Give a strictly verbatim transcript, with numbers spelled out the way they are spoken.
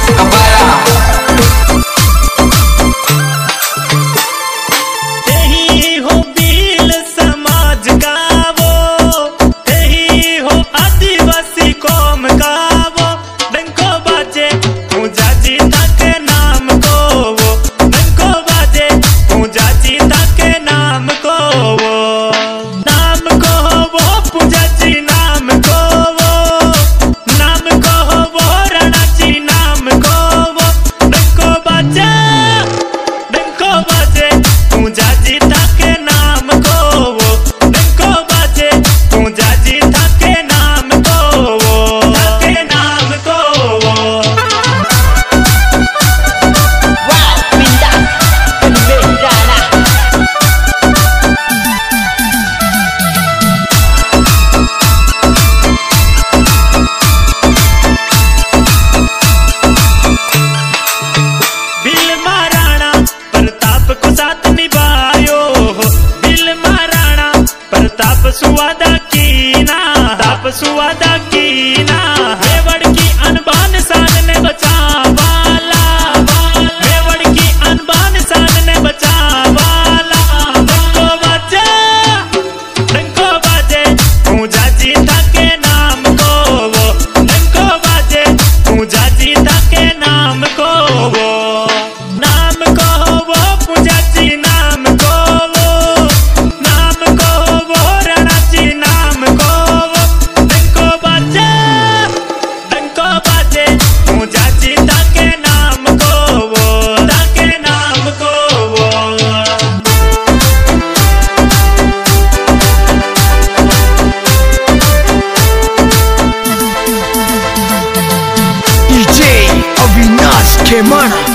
सुवादा कीना ताप सुवादा कीना रेवड़ की अनबान शान ने बचा वाला रेवड़ की अनबान शान ने बचा वाला डंको बाजे डंको बाजे पूजा जीता के नाम को वो डंको बाजे पूजा जीता के नाम को वो नाम को वो पूजा जी नाम को Avinas Kemana